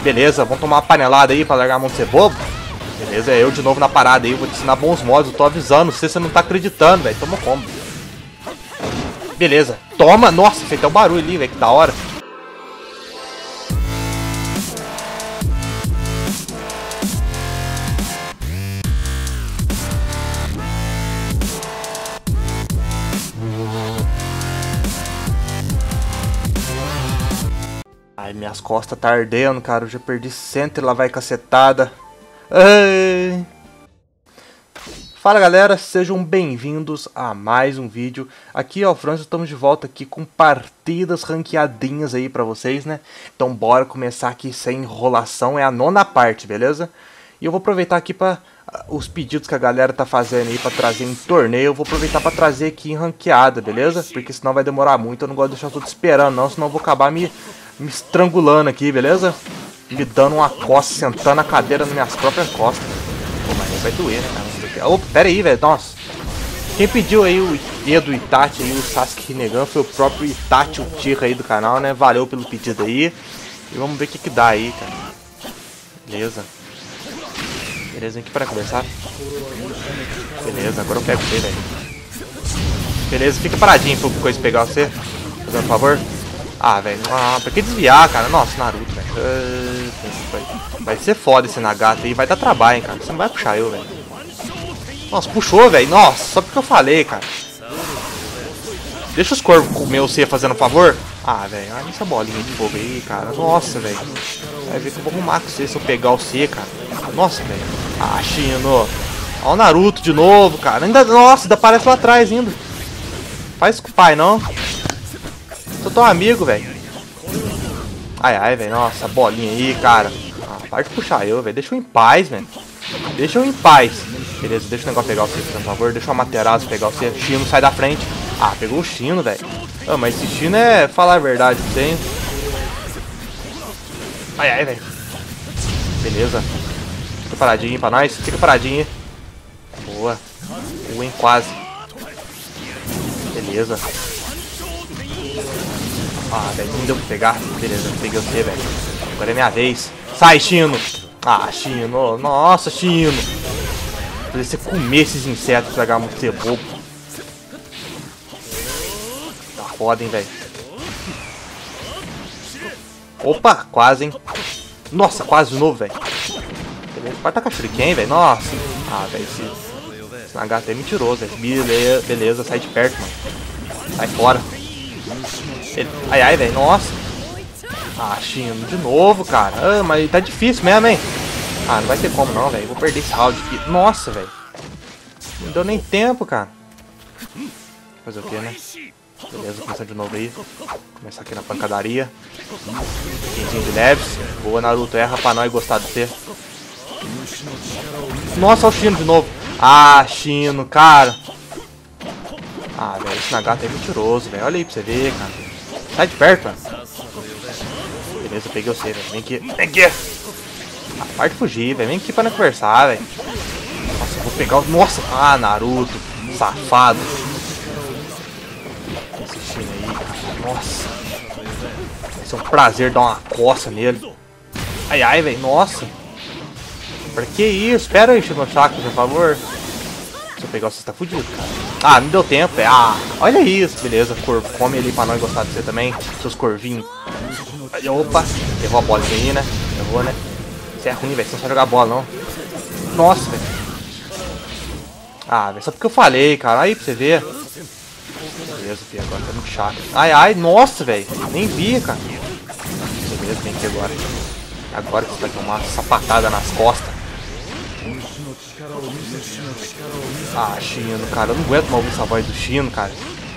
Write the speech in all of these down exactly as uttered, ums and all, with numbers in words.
Beleza, vamos tomar uma panelada aí pra largar a mão de ser bobo. Beleza, é eu de novo na parada aí. Vou te ensinar bons modos, eu tô avisando. Se você não tá acreditando, velho. Toma combo. Beleza, toma. Nossa, fez até um barulho ali, velho. Que da hora. Ai, minhas costas tá ardendo, cara. Eu já perdi cento e lá vai cacetada. Ai. Fala galera, sejam bem-vindos a mais um vídeo. Aqui ó, Franz, estamos de volta aqui com partidas ranqueadinhas aí pra vocês, né? Então bora começar aqui sem enrolação, é a nona parte, beleza? E eu vou aproveitar aqui pra uh, os pedidos que a galera tá fazendo aí pra trazer em torneio. Eu vou aproveitar pra trazer aqui em ranqueada, beleza? Porque senão vai demorar muito, eu não gosto de deixar tudo esperando não, senão eu vou acabar me, me estrangulando aqui, beleza? Me dando uma costa, sentando a cadeira nas minhas próprias costas. Pô, mas vai doer, né, cara? Opa, pera aí, velho, nossa. Quem pediu aí o dedo Itachi aí, o Sasuke Rinnegan, foi o próprio Itachi Uchiha aí do canal, né? Valeu pelo pedido aí. E vamos ver o que que dá aí, cara. Beleza. Beleza, vem aqui para conversar. Beleza, agora eu pego você, velho. Beleza, fica paradinho pra coisa pegar você. Fazendo um favor. Ah, velho, ah, pra que desviar, cara? Nossa, Naruto, velho. Uh, vai, vai ser foda esse Nagata aí, vai dar trabalho, hein, cara. Você não vai puxar eu, velho. Nossa, puxou, velho. Nossa, só porque eu falei, cara. Deixa os corvos comer você fazendo um favor. Ah, velho, olha essa bolinha de fogo aí, cara. Nossa, velho. Vai ver que eu vou arrumar com você se eu pegar o C, cara. Nossa, velho. Ah, Shino. Olha o Naruto de novo, cara. Ainda, nossa, ainda aparece lá atrás ainda. Faz com o pai, não. Sou teu amigo, velho. Ai, ai, velho. Nossa, a bolinha aí, cara. Ah, para de puxar eu, velho. Deixa eu em paz, velho. Deixa eu em paz. Beleza, deixa o negócio pegar o C, por favor. Deixa o Amaterasu pegar o C. Shino, sai da frente. Ah, pegou o Shino, velho. Ah, mas esse Shino é falar a verdade, tem. Ai, ai, velho. Beleza. Fica paradinho pra nós. Fica paradinho. Boa. Boa, hein, quase. Beleza. Ah, velho, não deu pra pegar. Beleza, peguei o C, velho. Agora é minha vez. Sai, Shino. Ah, Shino. Nossa, Shino. Fazer você comer esses insetos pra ganhar muito ser bobo. Tá foda, hein, velho. Opa, quase, hein. Nossa, quase de novo, velho. Beleza, pode tacar shuriken, velho. Nossa. Ah, velho, esse, esse Nagata é mentiroso, velho. Beleza, beleza, sai de perto, mano. Sai fora. Ele... Ai, ai, velho, nossa. Ah, Shino, de novo, cara. Ah, mas tá difícil mesmo, hein. Ah, não vai ter como não, velho. Vou perder esse round aqui. Nossa, velho. Não deu nem tempo, cara. Fazer o que, né? Beleza, começando de novo aí. Começar aqui na pancadaria. Quinzinho de leves. Boa, Naruto. Erra pra nós gostar de você. Nossa, olha o Shino de novo. Ah, Shino, cara. Ah, velho, esse Nagata é mentiroso, velho. Olha aí pra você ver, cara. Sai de perto, mano. Beleza, eu peguei você, velho. Vem aqui. Vem aqui. Ah, para de fugir, velho. Vem aqui pra não conversar, velho. Nossa, eu vou pegar o... Nossa! Ah, Naruto. Safado. Esse Shino aí, cara. Nossa. Vai ser um prazer dar uma coça nele. Ai, ai, velho. Nossa. Pra que isso? Espera aí, Shinosaku, por favor. Se eu pegar você, tá fudido, cara. Ah, não deu tempo, velho. Ah, olha isso. Beleza, corvo. Come ali pra nós gostar de você também. Seus corvinhos. Opa. Levou a bolinha aí, né? Levou, né? Isso é ruim, velho. Você não sabe jogar bola, não. Nossa, velho. Ah, velho. Só porque eu falei, cara. Aí pra você ver. Beleza, filho. Agora tá muito chato. Ai, ai. Nossa, velho. Nem vi, cara. Beleza, vem aqui agora. Agora que você vai tomar uma sapatada nas costas. Ah, Shino, cara. Eu não aguento mais ouvir essa voz do Shino, cara.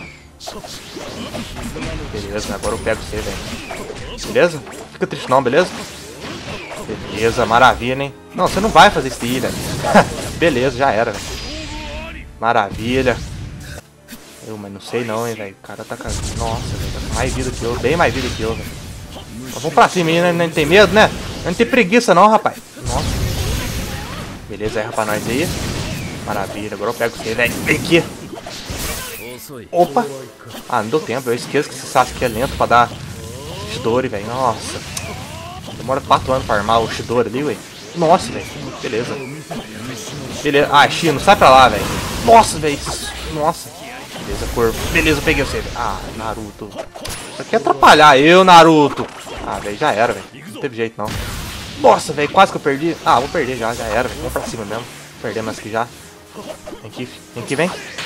Beleza, agora eu pego você, velho. Beleza? Fica triste não, beleza? Beleza, maravilha, hein? Não, você não vai fazer isso aí, velho. Beleza, já era, velho. Maravilha. Eu, mas não sei não, hein, velho. O cara tá com... Nossa, velho. Tá com mais vida que eu. Bem mais vida que eu, velho. Vamos pra cima aí, né? Não tem medo, né? Não tem preguiça não, rapaz. Nossa. Beleza, erra pra nós aí. Maravilha. Agora eu pego você, velho. Vem aqui. Opa. Ah, não deu tempo. Eu esqueço que esse Sasuke é lento pra dar Chidori, velho. Nossa. Demora quatro anos pra armar o Chidori ali, ué. Nossa, velho. Beleza. Beleza. Ah, Chino, sai pra lá, velho. Nossa, velho. Nossa. Beleza, corpo. Beleza, eu peguei você. Ah, Naruto. Isso aqui é atrapalhar eu, Naruto. Ah, velho, já era, velho. Não teve jeito, não. Nossa, velho, quase que eu perdi. Ah, vou perder já, já era, velho. Vamos pra cima mesmo. Perdemos aqui já. Vem aqui, vem aqui, vem.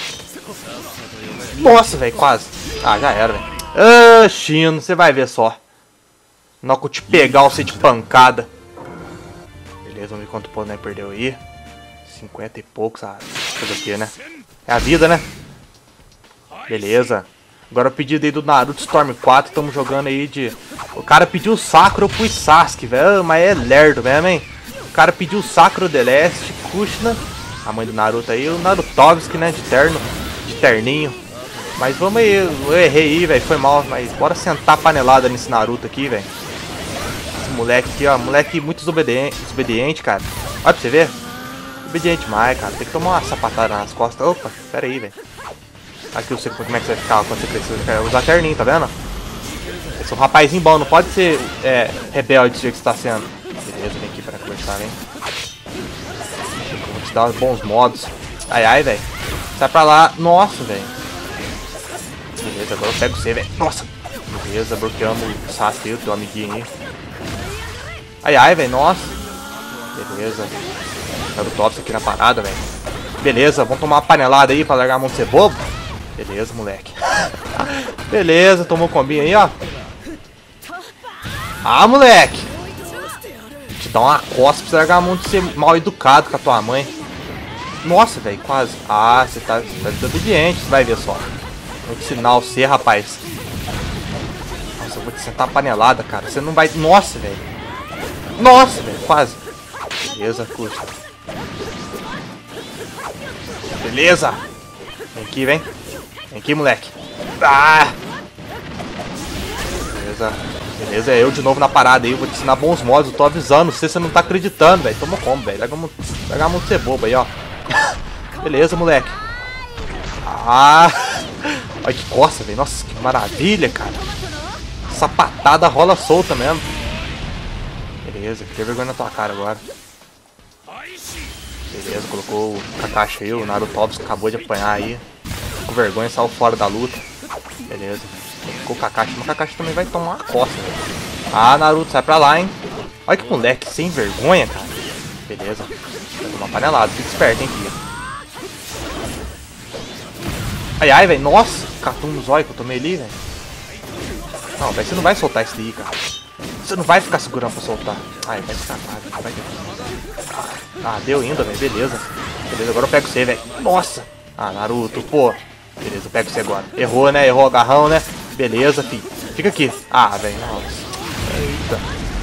Nossa, velho, quase. Ah, já era, velho. Ah, Chino, você vai ver só. Na hora que eu te pegar, você de pancada. Beleza, vamos ver quanto ponto nós perdeu aí. cinquenta e poucos, ah, fazer o que, né? É a vida, né? Beleza. Agora o pedido aí do Naruto Storm quatro, estamos jogando aí de... O cara pediu o Sakura, eu pus Sasuke, velho. Mas é lerdo mesmo, hein? O cara pediu o Sakura The Last, Kushina, a mãe do Naruto aí, o Narutovski, né? De terno, de terninho. Mas vamos aí, eu errei aí, velho. Foi mal, mas bora sentar a panelada nesse Naruto aqui, velho. Esse moleque aqui, ó. Moleque muito desobediente, desobediente, cara. Olha pra você ver. Obediente demais, cara. Tem que tomar uma sapatada nas costas. Opa, pera aí, velho. Aqui eu sei como é que você vai ficar quando você crescer. Você quer usar terninho, tá vendo? Esse é um rapazinho bom, não pode ser é, rebelde do jeito que você tá sendo. Beleza, vem aqui pra conversar, hein? Vou te dar bons modos. Ai, ai, velho. Sai pra lá. Nossa, velho. Beleza, agora eu pego você, velho. Nossa. Beleza, bloqueamos o Sasuke, o teu amiguinho aí. Ai, ai, velho. Nossa. Beleza. Quero o Tops aqui na parada, velho. Beleza, vamos tomar uma panelada aí pra largar a mão de ser bobo. Beleza, moleque. Beleza, tomou o combinho aí, ó. Ah, moleque. Te dá uma costa pra você largar a mão de ser mal educado com a tua mãe. Nossa, velho, quase. Ah, você tá, você tá desobediente, você vai ver só. Vou ensinar você, rapaz. Nossa, eu vou te sentar a panelada, cara. Você não vai... Nossa, velho. Nossa, velho, quase. Beleza, custa. Beleza. Vem aqui, vem. Vem aqui, moleque. Ah! Beleza. Beleza, é eu de novo na parada aí. Eu vou te ensinar bons modos. Eu tô avisando. Você, você não tá acreditando, velho. Toma como, velho. Larga a mão de ser bobo aí, ó. Beleza, moleque. Ah! Olha que costa, velho. Nossa, que maravilha, cara. Essa patada rola solta mesmo. Beleza, que vergonha na tua cara agora. Beleza, colocou o Kakashi aí, o Narutovski acabou de apanhar aí. Com vergonha, saiu fora da luta. Beleza. Ficou o Kakashi, mas o Kakashi também vai tomar uma costa. Ah, Naruto, sai pra lá, hein. Olha que moleque sem vergonha, cara. Beleza. Vai tomar panelada, fica esperto, hein, filho. Ai, ai, velho. Nossa, catou um zóio que eu tomei ali, velho. Não, velho, você não vai soltar isso daí, cara. Você não vai ficar segurando pra soltar. Ai, vai escapar, velho. Vai Ah, deu ainda, velho. Beleza. Beleza, agora eu pego você, velho. Nossa. Ah, Naruto, pô. Beleza, eu pego você agora. Errou, né? Errou o agarrão, né? Beleza, filho. Fica aqui. Ah, velho. Nossa. Eita.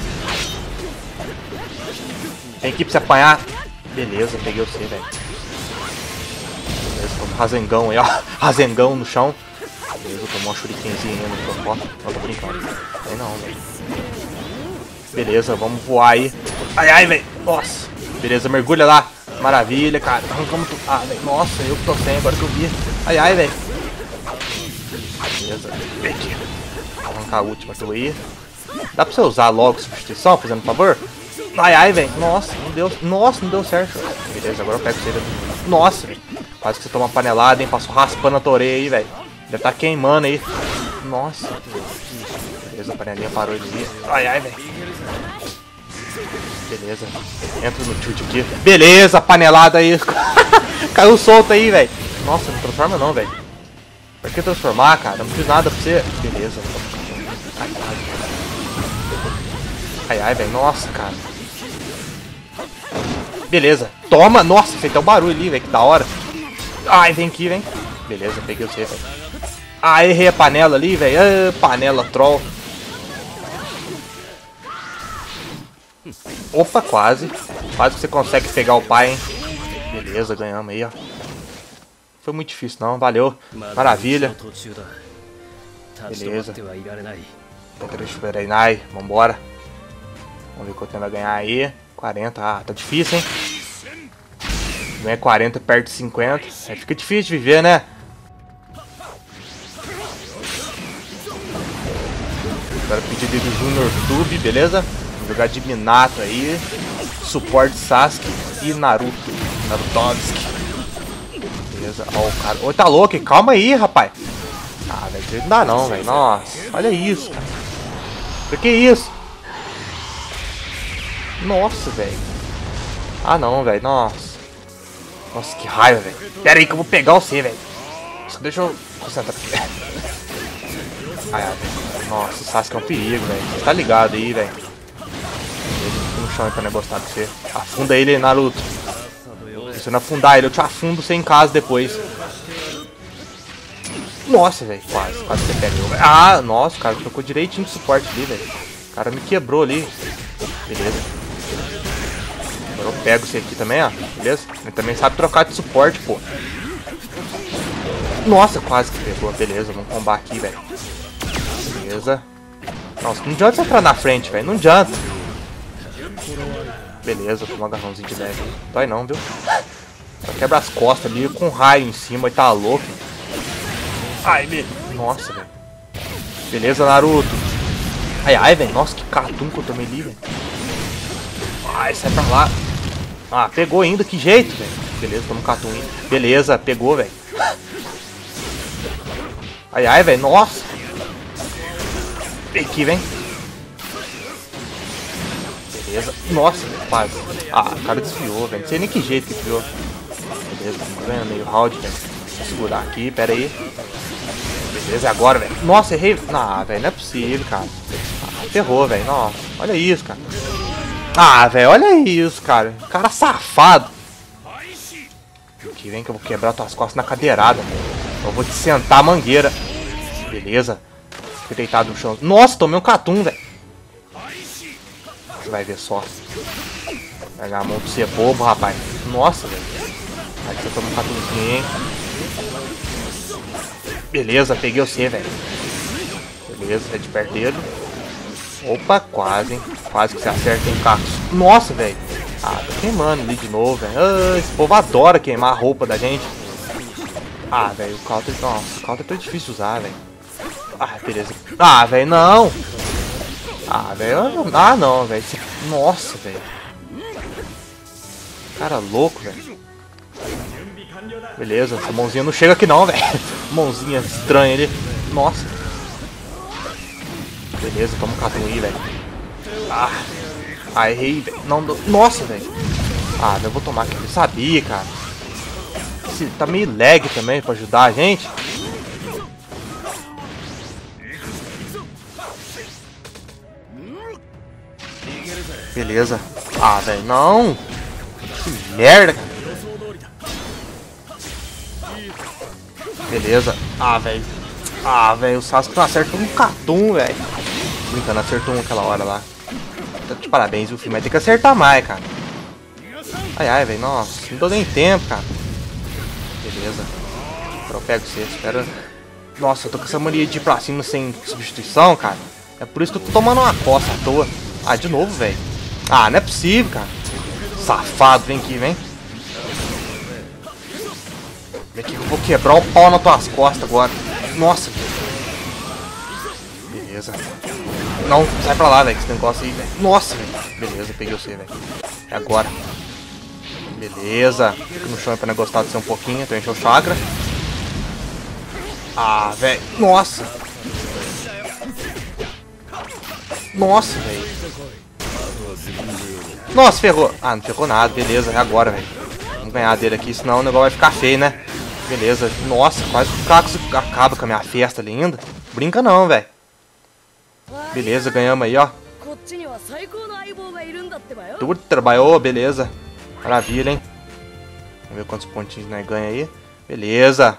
Vem aqui pra você apanhar. Beleza, peguei você, velho. Beleza, toma um Razengão aí, ó. Razengão no chão. Beleza, tomou uma shurikenzinha aí no trofó. Não, tô brincando. Aí não, velho. Beleza, vamos voar aí. Ai, ai, velho. Nossa. Beleza, mergulha lá. Maravilha, cara. Arrancamos tudo. Ah, velho. Nossa, eu que tô sem agora que eu vi. Ai, ai, velho. Beleza. Vem aqui. Vou arrancar a última que eu ia. Dá pra você usar logo substituição, fazendo um favor? Ai, ai, velho. Nossa, não deu. Nossa, não deu certo. Beleza, agora eu pego você. Nossa, velho. Quase que você toma uma panelada, hein? Passou raspando a toreia aí, velho. Deve tá queimando aí. Nossa. Beleza, a panelinha parou de vir. Ai, ai, velho. Beleza. Entra no chute aqui. Beleza, panelada aí. Caiu solto aí, velho. Nossa, não transforma não, velho. Pra que transformar, cara? Não fiz nada pra você. Beleza. Ai, ai, ai, velho. Nossa, cara. Beleza. Toma. Nossa, fez até o barulho ali, velho. Que da hora. Ai, vem aqui, vem. Beleza, peguei você, velho. Ah, errei a panela ali, velho. Ah, panela troll. Opa, quase. Quase que você consegue pegar o pai, hein. Beleza, ganhamos aí, ó. Foi muito difícil não, valeu. Maravilha. Beleza. Tentei, vambora. Vamos ver o que eu tenho a ganhar aí. quarenta, ah, tá difícil, hein. Ganha quarenta, perde cinquenta. Aí fica difícil de viver, né. Agora pedido do Junior Tube, beleza? Vamos jogar de Minato aí. Suporte Sasuke e Naruto. Narutovski. Beleza. Ó, o cara. Ô, tá louco? Calma aí, rapaz. Ah, velho, não dá não, velho. Nossa, olha isso, cara. Por que isso? Nossa, velho. Ah, não, velho. Nossa. Nossa, que raiva, velho. Pera aí que eu vou pegar você, velho. Só deixa eu concentrar. Ai, ai, velho. Nossa, o Sasuke é um perigo, velho. Você tá ligado aí, velho. Ele no chão aí pra não gostar de você. Afunda ele, Naruto. Se você não afundar ele, eu te afundo você em casa depois. Nossa, velho. Quase, quase você pegou. Ah, nossa, o cara tocou direitinho de suporte ali, velho. O cara me quebrou ali. Beleza. Agora eu pego você aqui também, ó. Beleza? Ele também sabe trocar de suporte, pô. Nossa, quase que pegou. Beleza, vamos combar aqui, velho. Beleza. Nossa, não adianta você entrar na frente, velho. Não adianta. Beleza, toma um agarrãozinho de leve. Dói não, viu? Só quebra as costas ali com um raio em cima e tá louco. Ai, me... Nossa, velho. Beleza, Naruto. Ai, ai, velho. Nossa, que cartoon que eu tomei ali, velho. Ai, sai pra lá. Ah, pegou ainda. Que jeito, velho. Beleza, toma um cartoon aí. Beleza, pegou, velho. Ai, ai, velho. Nossa. Aqui, vem. Beleza. Nossa, velho. Quase. Ah, o cara desviou, velho. Não sei nem que jeito que desviou. Beleza, estamos ganhando meio round, velho. Vou segurar aqui, pera aí. Beleza, é agora, velho. Nossa, errei. Ah, velho, não é possível, cara. Ah, ferrou, velho. Nossa, olha isso, cara. Ah, velho, olha isso, cara. Cara safado. Aqui, vem que eu vou quebrar tuas costas na cadeirada. Eu vou te sentar a mangueira. Beleza. Fiquei deitado no chão. Nossa, tomei um catum, velho. Você vai ver só. Pegar a mão pra você bobo, rapaz. Nossa, velho. Aí você toma um catumzinho, hein. Beleza, peguei você, velho. Beleza, é de perto dele. Opa, quase, hein. Quase que você acerta, hein, Carlos. Nossa, velho. Ah, tá queimando ali de novo, velho. Ah, esse povo adora queimar a roupa da gente. Ah, velho, o counter... Nossa, o counter tá difícil de usar, velho. Ah, beleza. Ah, velho, não. Ah, velho. Ah, não, velho. Nossa, velho. Cara louco, velho. Beleza, essa mãozinha não chega aqui não, velho. Mãozinha estranha ali. Nossa. Beleza, toma um catum aí, velho. Ah. Ah, errei, velho. Não, nossa, velho. Ah, eu vou tomar aqui. Eu sabia, cara. Esse, tá meio lag também pra ajudar a gente. Beleza. Ah, velho, não. Que merda, cara. Beleza. Ah, velho. Ah, velho, o Sasuke não acerta um catum, velho. Brincando, acertou um aquela hora lá. Tá de parabéns, viu, filho? Mas tem que acertar mais, cara. Ai, ai, velho, nossa. Não deu nem tempo, cara. Beleza. Agora eu pego você, espera. Nossa, eu tô com essa mania de ir pra cima sem substituição, cara. É por isso que eu tô tomando uma coça à toa. Ah, de novo, velho. Ah, não é possível, cara. Safado, vem aqui, vem. Vem aqui que eu vou quebrar o pau nas tuas costas agora. Nossa, beleza. Não, sai pra lá, velho, esse negócio aí, velho. Nossa, velho. Beleza, peguei você, velho. É agora. Beleza. Fica no chão pra não gostar de ser um pouquinho. Então encheu o chakra. Ah, velho. Nossa. Nossa, velho. Nossa, ferrou. Ah, não ferrou nada. Beleza, é agora, velho. Vamos ganhar dele aqui, senão o negócio vai ficar feio, né? Beleza. Nossa, quase que o Caco acaba com a minha festa ali ainda. Brinca não, velho. Beleza, ganhamos aí, ó. Tudo trabalhou, beleza. Maravilha, hein? Vamos ver quantos pontinhos nós ganha aí. Beleza.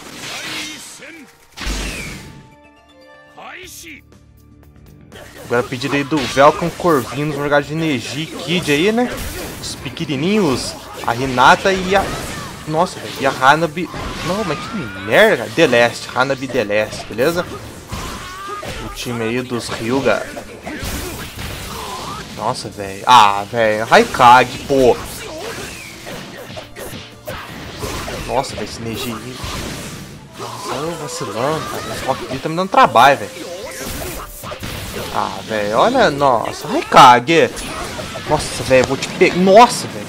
Agora pedido aí do Velcom Corvino nos jogar de Neji Kid aí, né? Os pequenininhos, a Hinata e a... Nossa, velho, e a Hanabi... Não, mas que merda, cara. The Last, Hanabi The Last, beleza? O time aí dos Hyuga. Nossa, velho. Ah, velho, Raikage, pô. Nossa, velho, esse Neji aí. Nossa, eu vacilando, cara. Esse Rock Lee tá me dando trabalho, velho. Ah, velho, olha, nossa, Raikage. Nossa, velho, vou te pegar. Nossa, velho.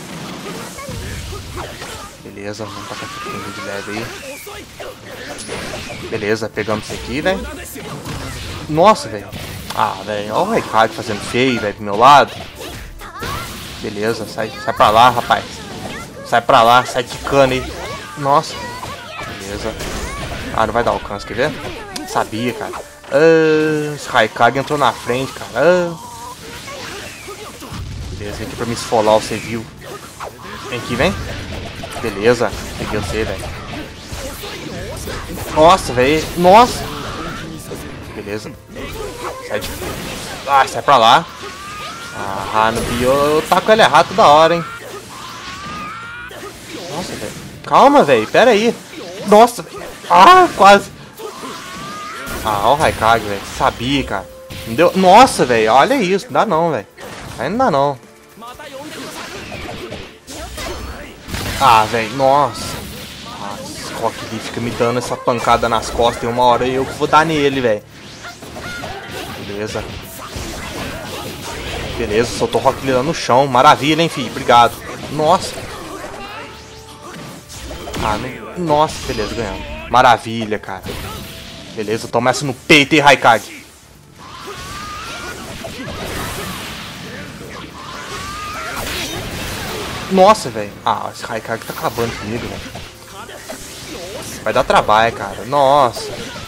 Beleza, vamos tacar um pouquinho de leve aí. Beleza, pegamos isso aqui, velho. Nossa, velho. Ah, velho, olha o Raikage fazendo feio, velho, do meu lado. Beleza, sai, sai pra lá, rapaz. Sai pra lá, sai quicando aí. Nossa. Beleza. Ah, não vai dar alcance, quer ver? Sabia, cara. Ah, esse Raikage entrou na frente, cara. Ah. Beleza, vem aqui pra me esfolar, você viu. Vem aqui, vem. Beleza, peguei você, velho. Nossa, velho. Nossa. Beleza. Sai de... Ah, sai pra lá. Ah, no bio eu taco ele errado toda hora, hein. Nossa, velho. Calma, velho. Pera aí. Nossa, velho. Ah, quase. Ah, ó o Raikage, velho. Sabia, cara. Não deu... Nossa, velho. Olha isso. Não dá não, velho. Aí não dá não. Ah, velho. Nossa. Nossa, esse Rock Lee fica me dando essa pancada nas costas. E uma hora eu vou dar nele, velho. Beleza. Beleza, soltou o Rock Lee lá no chão. Maravilha, hein, filho. Obrigado. Nossa. Ah, não... Nossa, beleza, ganhamos. Maravilha, cara. Beleza, toma essa no peito, hein, Raikage. Nossa, velho. Ah, esse Raikage tá acabando comigo, velho. Vai dar trabalho, cara. Nossa.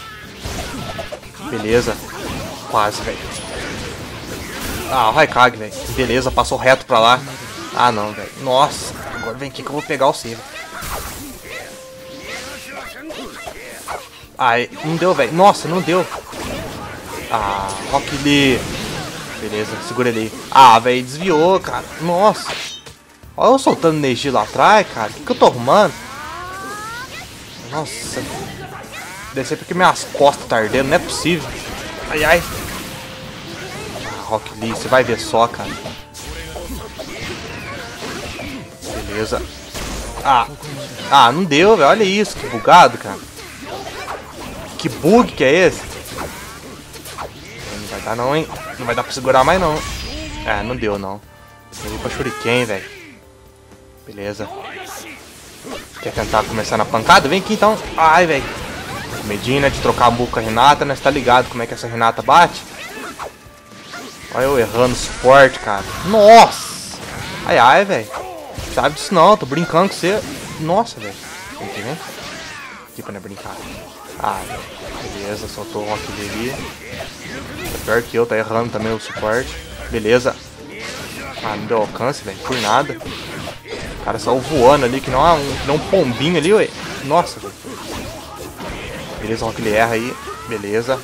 Beleza. Quase, velho. Ah, o Raikage, velho. Beleza, passou reto pra lá. Ah, não, velho. Nossa. Agora vem aqui que eu vou pegar o C. Ai, não deu, velho. Nossa, não deu. Ah, Rock Lee. Beleza, segura ele aí. Ah, velho, desviou, cara. Nossa. Olha eu soltando energia lá atrás, cara. O que, que eu tô arrumando? Nossa. Deve ser porque minhas costas tá ardendo. Não é possível. Ai, ai. Ah, Rock Lee, você vai ver só, cara. Beleza. Ah. Ah, não deu, velho. Olha isso, que bugado, cara. Que bug que é esse? Não vai dar não, hein? Não vai dar pra segurar mais não. É, não deu não. Eu vou pra Shuriken, velho. Beleza. Quer tentar começar na pancada? Vem aqui então. Ai, velho. Medinho, né? De trocar a buca com a Renata, né? Você tá ligado como é que essa Renata bate? Olha eu errando o suporte, cara. Nossa! Ai, ai, velho. Sabe disso não, tô brincando com você. Nossa, velho. Vem aqui, vem. Aqui pra não brincar. Ah, beleza, soltou o Rock Lee ali. Tá pior que eu, tá errando também o suporte. Beleza. Ah, não deu alcance, velho, por nada. O cara saiu voando ali, que não é um, que não um pombinho ali, ué. Nossa, velho. Beleza, o Rock Lee erra aí. Beleza.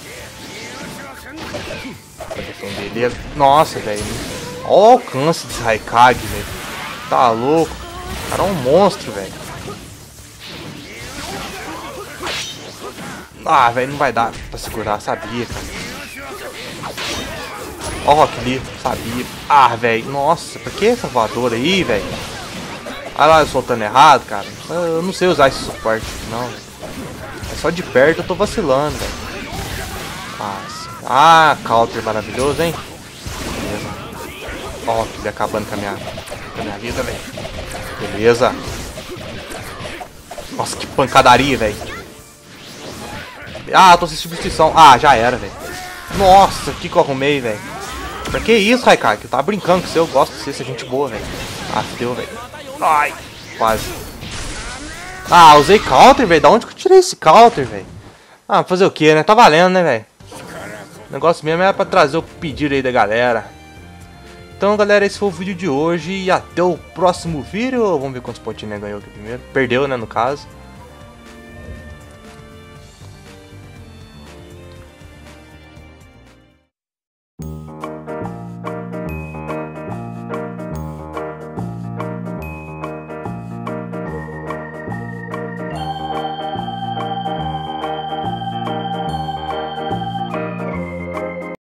Pra defender ele. Nossa, velho. Olha o alcance desse Raikage, velho. Tá louco. O cara é um monstro, velho. Ah, velho, não vai dar pra segurar, sabia, cara. Ó o Rock Lee, sabia. Ah, velho, nossa, por que essa voadora aí, velho? Olha lá, eu soltando errado, cara. Eu não sei usar esse suporte, não. É só de perto eu tô vacilando, velho. Nossa. Ah, counter maravilhoso, hein? Beleza. Ó o Rock Lee acabando com a minha, com a minha vida, velho. Beleza. Nossa, que pancadaria, velho. Ah, tô sem substituição. Ah, já era, velho. Nossa, que que eu arrumei, velho. Pra que isso, Raikage? Eu tava brincando com você, eu gosto de você, ser gente boa, velho. Ah, deu, velho. Ai, quase. Ah, usei counter, velho. Da onde que eu tirei esse counter, velho? Ah, fazer o que, né? Tá valendo, né, velho? O negócio mesmo era pra trazer o pedido aí da galera. Então, galera, esse foi o vídeo de hoje. E até o próximo vídeo. Vamos ver quantos pontinhos ganhou aqui primeiro. Perdeu, né, no caso.